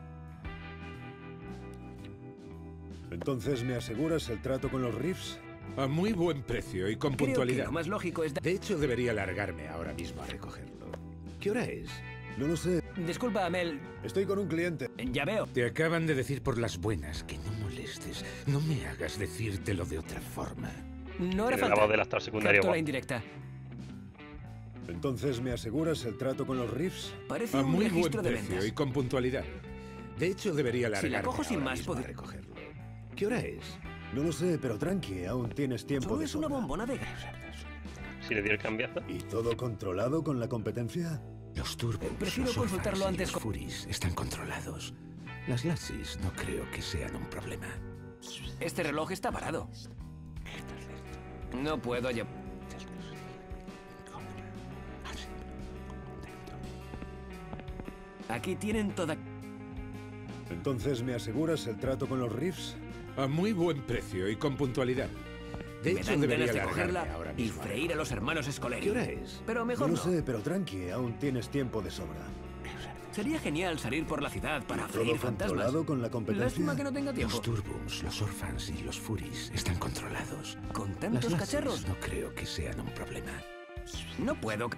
Entonces, ¿me aseguras el trato con los Reeves? A muy buen precio y con Creo que puntualidad. lo más lógico es... De hecho, debería largarme ahora mismo a recogerlo. ¿Qué hora es? No lo sé. Disculpa, Mel. Estoy con un cliente. Ya veo. Te acaban de decir por las buenas que no molestes. No me hagas decírtelo de otra forma. No hará Tiene la falta. voz del actor secundario. Capto la guapo. indirecta. Entonces, ¿me aseguras el trato con los Reeves? Parece A un muy buen registro de precio ventas. y con puntualidad. De hecho, debería largarme Si la cojo sin ahora más, mismo a pod- recogerlo. ¿Qué hora es? No lo sé, pero tranqui, aún tienes tiempo Solo de es una sobra. bombona de gas. Si le dio el cambiazo. ¿Y todo controlado con la competencia? Los Turbos, Prefiero los consultarlo Orphans y antes los con- Furies están controlados. Las Lassis no creo que sean un problema. Este reloj está parado. No puedo llevar... Aquí tienen toda... Entonces, ¿me aseguras el trato con los Reeves? A muy buen precio y con puntualidad. De Me hecho, dan debería ganas de largarme cogerla ahora y mismo. freír a los hermanos Scoleri. ¿Qué hora es? Pero No mejor lo no. sé, pero tranqui, aún tienes tiempo de sobra. Sería genial salir por la ciudad para ¿Todo freír fantasmas. controlado con la competencia? Lástima que no tenga tiempo. Los Turbums, los Orphans y los Furies están controlados. Con Las tantos Lassis cacharros, no creo que sean un problema. no puedo.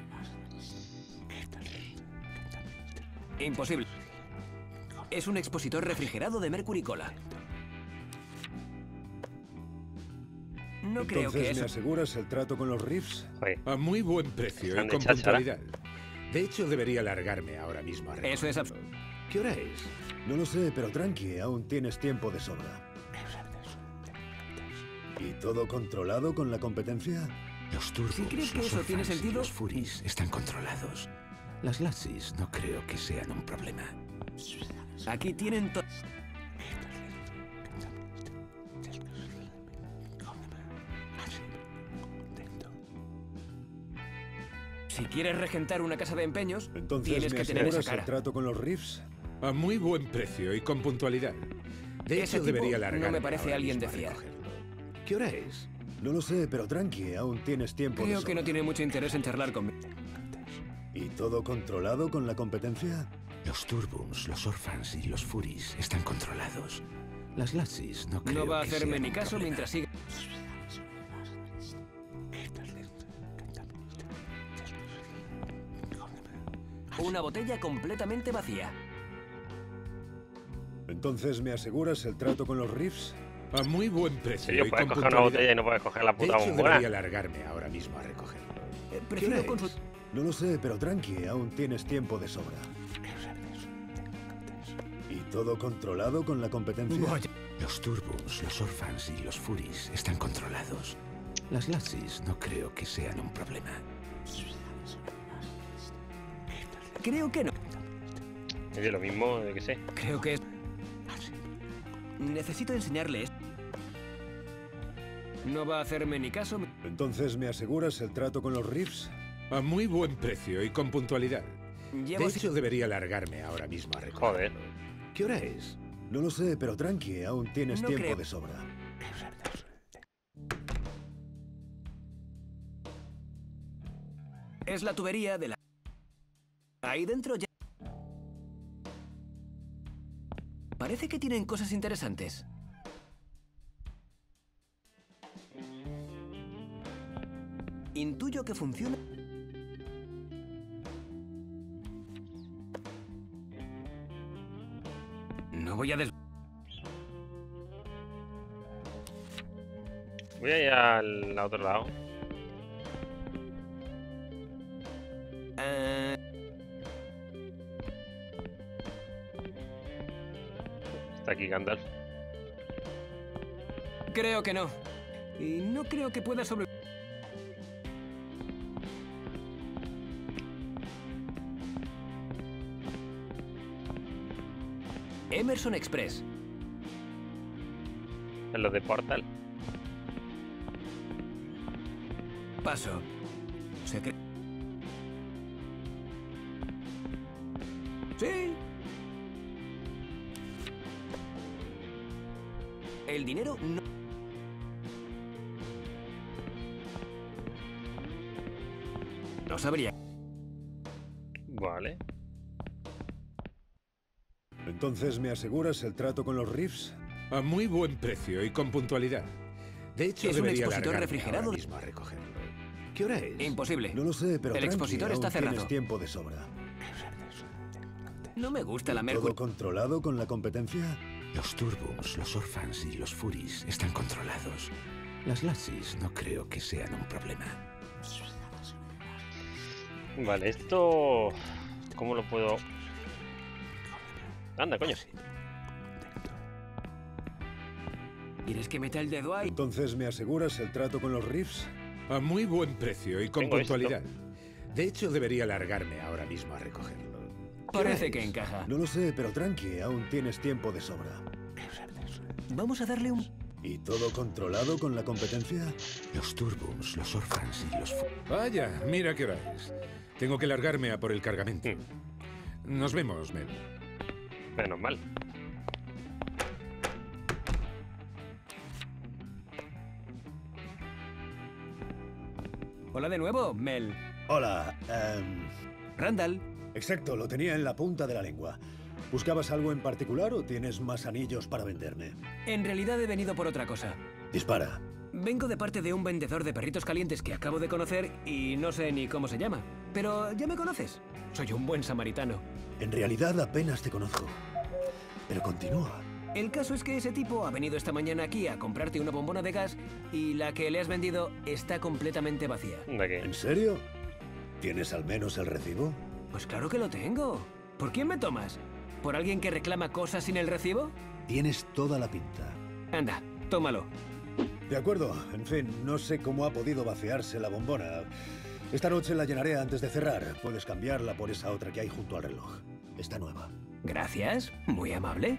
Imposible. Es un expositor refrigerado de Mercury Cola. No creo Entonces, que ¿me eso... aseguras el trato con los Reeves? Joder. A muy buen precio Están y de con cháchara. puntualidad. De hecho, debería largarme ahora mismo a recogerlo. Eso es absurdo. ¿Qué hora es? No lo sé, pero tranqui, aún tienes tiempo de sobra. ¿Y todo controlado con la competencia? Los Turbos, Si crees que los eso tiene Orphans y sentido- los Furies están controlados. Las Lassis no creo que sean un problema. Aquí tienen todo... Si quieres regentar una casa de empeños, Entonces, tienes ¿me que tener esa aseguras el cara. trato con los Reeves? A muy buen precio y con puntualidad. De Ese hecho, tipo debería no me largarme parece ahora alguien mismo de a fiar. recogerlo. ¿Qué hora es? No lo sé, pero tranqui, aún tienes tiempo de Creo sobra. que no tiene mucho interés en charlar conmigo. ¿Y todo controlado con la competencia? Los Turbums, los Orphans y los Furies están controlados. Las Lassis no creo No va a que hacerme sean ni un caso problema. mientras siga... Una botella completamente vacía. Entonces, ¿me aseguras el trato con los Reeves? A muy buen ¿En precio. serio? y ¿Puedes con coger una puntualidad. botella y no puedes coger la De puta hecho, bombona? debería largarme ahora mismo a recogerlo. Prefiero ¿Qué hora consultar. es? No lo sé, pero tranqui, aún tienes tiempo de sobra. ¿Y todo controlado con la competencia? Vaya. Los Turbos, los Orphans y los Furies están controlados. Las Lassis no creo que sean un problema. Creo que no. Es de lo mismo, yo qué sé. Creo que es... Necesito enseñarle esto. No va a hacerme ni caso. Entonces, ¿me aseguras el trato con los Reeves? A muy buen precio y con puntualidad. Llevo... De hecho, debería largarme ahora mismo a recogerlo. Joder. ¿Qué hora es? No lo sé, pero tranqui, aún tienes No tiempo creo. de sobra. Es la tubería de la... Ahí dentro ya... Parece que tienen cosas interesantes. Intuyo que funciona. No voy a des... Voy a ir al otro lado. Está aquí Gandalf. Creo que no. Y no creo que pueda sobrevivir. Emerson Express. En los de Portal. Paso. Secre... Sí. El dinero no... No sabría. Vale. Entonces, ¿me aseguras el trato con los Reeves? A muy buen precio y con puntualidad. De hecho, Es un debería expositor largarme refrigerado. ahora mismo a recogerlo. ¿Qué hora es? Imposible. No lo sé, pero El tranqui, expositor está aún cerrado. tienes tiempo de sobra. No me gusta la ¿Todo Mercury. controlado con la competencia? Los Turbos, los Orphans y los Furies están controlados. Las Lassis no creo que sean un problema. Vale, esto... ¿Cómo lo puedo...? Anda, coño. ¿Quieres que meta el dedo ahí? Entonces, ¿me aseguras el trato con los Reeves? A muy buen precio y con Tengo esto. puntualidad. De hecho, debería largarme ahora mismo a recogerlo. ¿Qué hora Parece es? que encaja. No lo sé, pero tranqui, aún tienes tiempo de sobra. Vamos a darle un... ¿Y todo controlado con la competencia? Los Turbos, los Orphans y los Furies. Vaya, mira qué hora es. Tengo que largarme a por el cargamento. Nos vemos, Mel. Menos mal. Hola de nuevo, Mel. Hola, Randall. exacto, lo tenía en la punta de la lengua. ¿Buscabas algo en particular o tienes más anillos para venderme? En realidad he venido por otra cosa. Dispara. Vengo de parte de un vendedor de perritos calientes que acabo de conocer y no sé ni cómo se llama. Pero ya me conoces. Soy un buen samaritano. En realidad apenas te conozco. Pero continúa. El caso es que ese tipo ha venido esta mañana aquí a comprarte una bombona de gas y la que le has vendido está completamente vacía. ¿De qué? ¿En serio? ¿Tienes al menos el recibo? Pues claro que lo tengo. ¿Por quién me tomas? ¿Por alguien que reclama cosas sin el recibo? Tienes toda la pinta. Anda, tómalo. De acuerdo. En fin, no sé cómo ha podido vaciarse la bombona. Esta noche la llenaré antes de cerrar. Puedes cambiarla por esa otra que hay junto al reloj. Está nueva. Gracias, muy amable.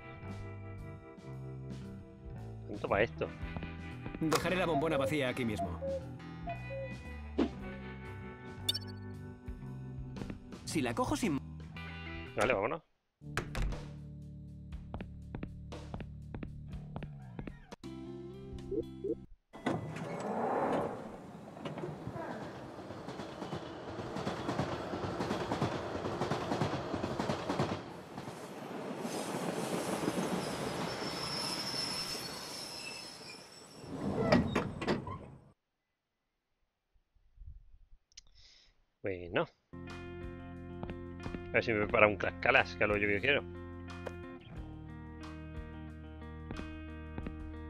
¿Cuánto para esto? Dejaré la bombona vacía aquí mismo. Si la cojo sin... Vale, vámonos. Bueno. A ver si me prepara un Tlaxcalas, que es lo que yo quiero.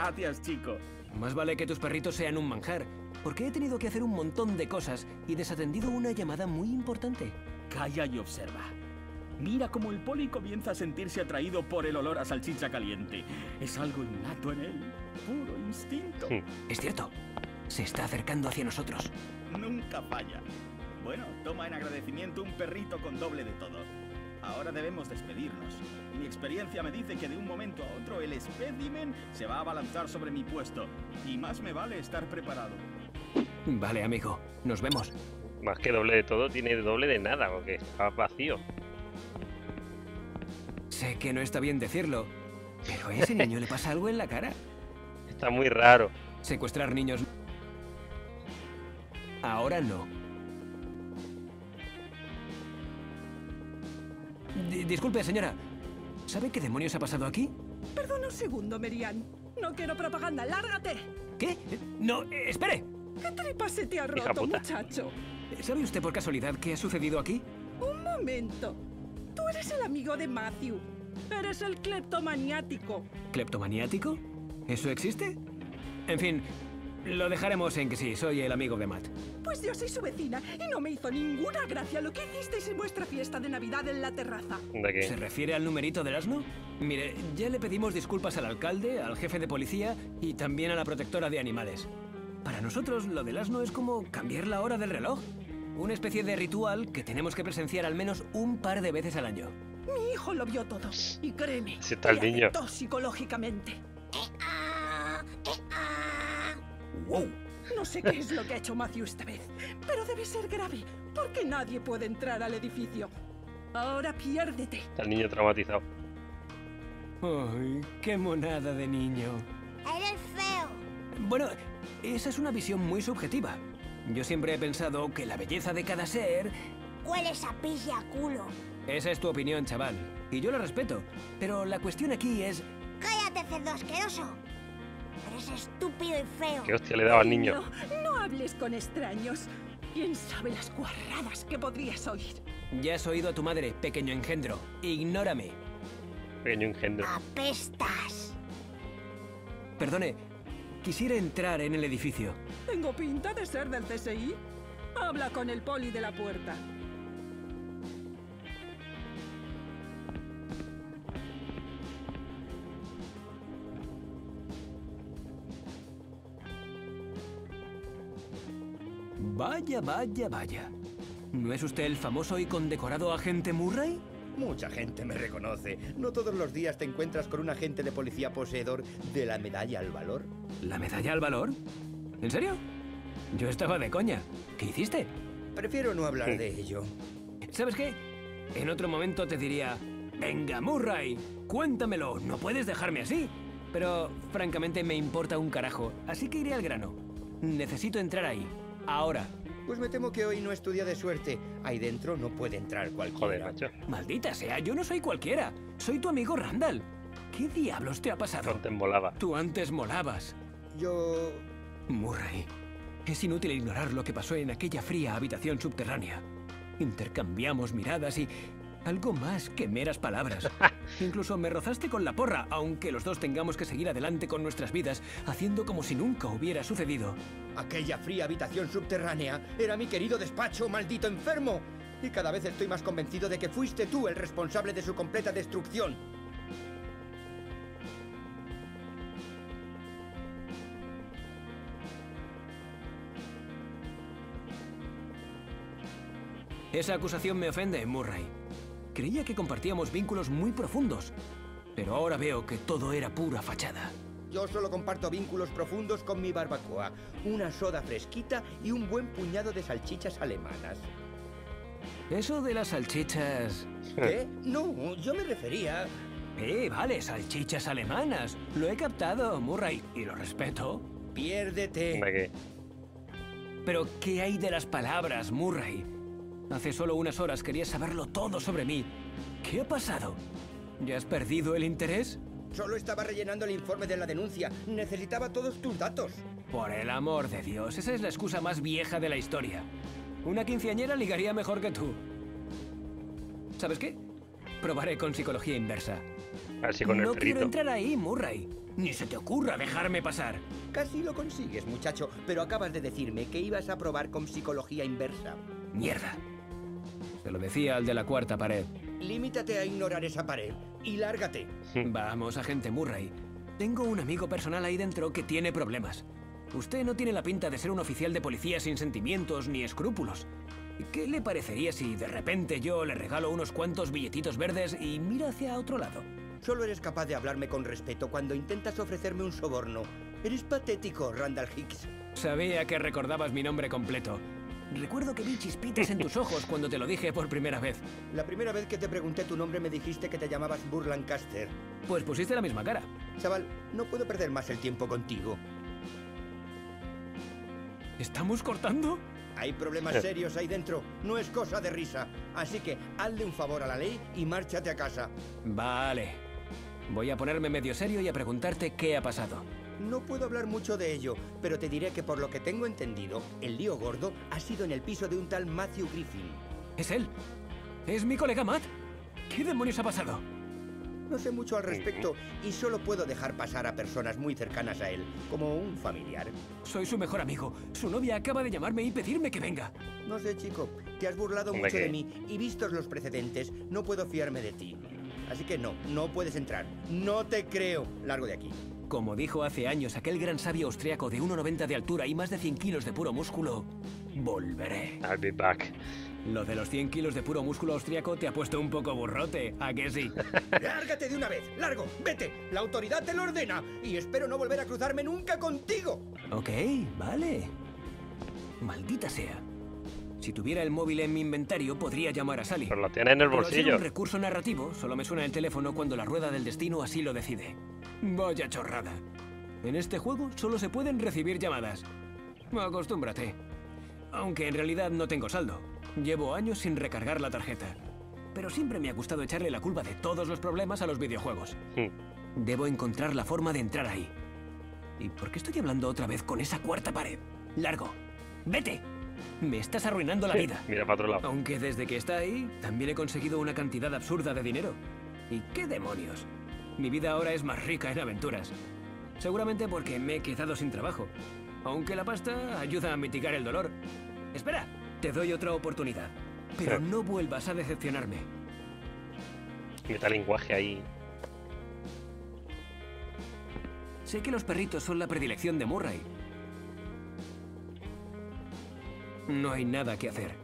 Gracias, chico. Más vale que tus perritos sean un manjar, porque he tenido que hacer un montón de cosas y desatendido una llamada muy importante. Calla y observa. Mira cómo el poli comienza a sentirse atraído por el olor a salchicha caliente. Es algo innato en él, puro instinto. Es cierto, se está acercando hacia nosotros. Nunca falla. Bueno, toma en agradecimiento un perrito con doble de todo. Ahora debemos despedirnos. Mi experiencia me dice que de un momento a otro el espécimen se va a abalanzar sobre mi puesto. Y más me vale estar preparado. Vale, amigo. Nos vemos. Más que doble de todo, tiene doble de nada, porque está vacío. Sé que no está bien decirlo, pero a ese niño le pasa algo en la cara. Está muy raro. Secuestrar niños... Ahora no. Disculpe, señora. ¿Sabe qué demonios ha pasado aquí? Perdona un segundo, Merian. No quiero propaganda, lárgate. ¿Qué? No, espere. ¿Qué tripa se te ha roto, muchacho? ¿Sabe usted por casualidad qué ha sucedido aquí? Un momento. Tú eres el amigo de Matthew. Eres el cleptomaniático. ¿Cleptomaniático? ¿Eso existe? En fin, lo dejaremos en que sí, soy el amigo de Matt. Pues yo soy su vecina y no me hizo ninguna gracia lo que hicisteis en vuestra fiesta de Navidad en la terraza. ¿De qué? ¿Se refiere al numerito del asno? Mire, ya le pedimos disculpas al alcalde, al jefe de policía y también a la protectora de animales. Para nosotros, lo del asno es como cambiar la hora del reloj. Una especie de ritual que tenemos que presenciar al menos un par de veces al año. Mi hijo lo vio todo y créeme, Si está el niño. afectó psicológicamente. ¡Wow! No sé qué es lo que ha hecho Matthew esta vez, pero debe ser grave, porque nadie puede entrar al edificio. Ahora piérdete. Está el niño traumatizado. ¡Ay, qué monada de niño! Eres feo. Bueno, esa es una visión muy subjetiva. Yo siempre he pensado que la belleza de cada ser... Hueles a pis y a culo. Esa es tu opinión, chaval. Y yo la respeto. Pero la cuestión aquí es... Cállate, cerdo asqueroso. Eres estúpido y feo. ¿Qué hostia le daba al niño? No hables con extraños. ¿Quién sabe las guarradas que podrías oír? Ya has oído a tu madre, pequeño engendro. Ignórame. Pequeño engendro. Apestas. Perdone, quisiera entrar en el edificio. ¿Tengo pinta de ser del CSI? Habla con el poli de la puerta. Vaya, vaya, vaya. ¿No es usted el famoso y condecorado agente Murray? Mucha gente me reconoce. ¿No todos los días te encuentras con un agente de policía poseedor de la medalla al valor? ¿La medalla al valor? ¿En serio? Yo estaba de coña. ¿Qué hiciste? Prefiero no hablar de ello. ¿Sabes qué? En otro momento te diría... Venga, Murray, cuéntamelo. No puedes dejarme así. Pero, francamente, me importa un carajo. Así que iré al grano. Necesito entrar ahí. Ahora. Pues me temo que hoy no es tu día de suerte. Ahí dentro no puede entrar cualquiera. Joder, macho. Maldita sea, yo no soy cualquiera. Soy tu amigo Randall. ¿Qué diablos te ha pasado? Antes molaba. Tú antes molabas. Yo... Murray, es inútil ignorar lo que pasó en aquella fría habitación subterránea. Intercambiamos miradas y... algo más que meras palabras. Incluso me rozaste con la porra, aunque los dos tengamos que seguir adelante con nuestras vidas, haciendo como si nunca hubiera sucedido. Aquella fría habitación subterránea era mi querido despacho, maldito enfermo. Y cada vez estoy más convencido de que fuiste tú el responsable de su completa destrucción. Esa acusación me ofende, Murray. Creía que compartíamos vínculos muy profundos, pero ahora veo que todo era pura fachada. Yo solo comparto vínculos profundos con mi barbacoa, una soda fresquita y un buen puñado de salchichas alemanas. Eso de las salchichas... ¿Qué? No, yo me refería... Vale, salchichas alemanas. Lo he captado, Murray, y lo respeto. Piérdete. ¿De qué? Pero, ¿qué hay de las palabras, Murray? Hace solo unas horas querías saberlo todo sobre mí. ¿Qué ha pasado? ¿Ya has perdido el interés? Solo estaba rellenando el informe de la denuncia. Necesitaba todos tus datos. Por el amor de Dios, esa es la excusa más vieja de la historia. Una quinceañera ligaría mejor que tú. ¿Sabes qué? Probaré con psicología inversa. Así con el No perrito. quiero entrar ahí, Murray. Ni se te ocurra dejarme pasar. Casi lo consigues, muchacho, pero acabas de decirme que ibas a probar con psicología inversa. Mierda. Se lo decía al de la cuarta pared. Límitate a ignorar esa pared y lárgate. Vamos, agente Murray. Tengo un amigo personal ahí dentro que tiene problemas. Usted no tiene la pinta de ser un oficial de policía sin sentimientos ni escrúpulos. ¿Qué le parecería si de repente yo le regalo unos cuantos billetitos verdes y mira hacia otro lado? Solo eres capaz de hablarme con respeto cuando intentas ofrecerme un soborno. Eres patético, Randall Hicks. Sabía que recordabas mi nombre completo. Recuerdo que vi chispitas en tus ojos cuando te lo dije por primera vez. La primera vez que te pregunté tu nombre me dijiste que te llamabas Burr Lancaster. Pues pusiste la misma cara. Chaval, no puedo perder más el tiempo contigo. ¿Estamos cortando? Hay problemas serios ahí dentro. No es cosa de risa. Así que hazle un favor a la ley y márchate a casa. Vale. Voy a ponerme medio serio y a preguntarte qué ha pasado. No puedo hablar mucho de ello, pero te diré que por lo que tengo entendido, el lío gordo ha sido en el piso de un tal Matthew Griffin. ¿Es él? ¿Es mi colega Matt? ¿Qué demonios ha pasado? No sé mucho al respecto y solo puedo dejar pasar a personas muy cercanas a él, como un familiar. Soy su mejor amigo. Su novia acaba de llamarme y pedirme que venga. No sé, chico. Te has burlado mucho de mí y vistos los precedentes, no puedo fiarme de ti. Así que no puedes entrar. No te creo. Largo de aquí. Como dijo hace años aquel gran sabio austriaco de 1,90 de altura y más de 100 kilos de puro músculo, volveré. I'll be back. Lo de los 100 kilos de puro músculo austriaco te ha puesto un poco burrote, ¿a que sí? ¡Lárgate de una vez! ¡Largo! ¡Vete! ¡La autoridad te lo ordena! Y espero no volver a cruzarme nunca contigo. Ok, vale. Maldita sea. Si tuviera el móvil en mi inventario, podría llamar a Sally. Pero lo tiene en el bolsillo. Pero al ser un recurso narrativo, solo me suena el teléfono cuando la rueda del destino así lo decide. Vaya chorrada. En este juego solo se pueden recibir llamadas. Acostúmbrate. Aunque en realidad no tengo saldo. Llevo años sin recargar la tarjeta. Pero siempre me ha gustado echarle la culpa de todos los problemas a los videojuegos. Debo encontrar la forma de entrar ahí. ¿Y por qué estoy hablando otra vez con esa cuarta pared? ¡Largo! ¡Vete! Me estás arruinando la vida. Mira para otro lado. Aunque desde que está ahí, también he conseguido una cantidad absurda de dinero. ¿Y qué demonios? Mi vida ahora es más rica en aventuras. Seguramente porque me he quedado sin trabajo. Aunque la pasta ayuda a mitigar el dolor. Espera, te doy otra oportunidad. Pero no vuelvas a decepcionarme. Metalenguaje ahí. Sé que los perritos son la predilección de Murray. No hay nada que hacer.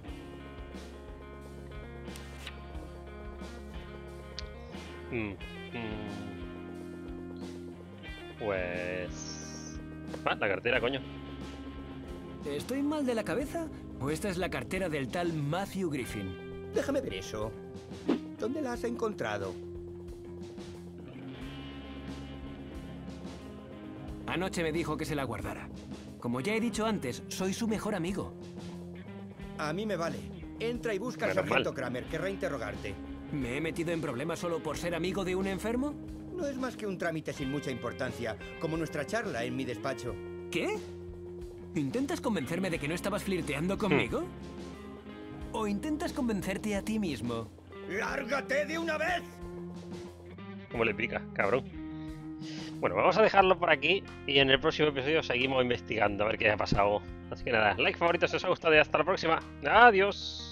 Pues... Ah, la cartera, coño. ¿Estoy mal de la cabeza? ¿O esta es la cartera del tal Matthew Griffin? Déjame ver eso. ¿Dónde la has encontrado? Anoche me dijo que se la guardara. Como ya he dicho antes, soy su mejor amigo. A mí me vale. Entra y busca al sargento Kramer. Querrá interrogarte. ¿Me he metido en problemas solo por ser amigo de un enfermo? No es más que un trámite sin mucha importancia, como nuestra charla en mi despacho. ¿Qué? ¿Intentas convencerme de que no estabas flirteando conmigo? ¿O intentas convencerte a ti mismo? ¡Lárgate de una vez! ¿Cómo le pica, cabrón? Bueno, vamos a dejarlo por aquí y en el próximo episodio seguimos investigando a ver qué ha pasado. Así que nada, like, favorito si os ha gustado y hasta la próxima. ¡Adiós!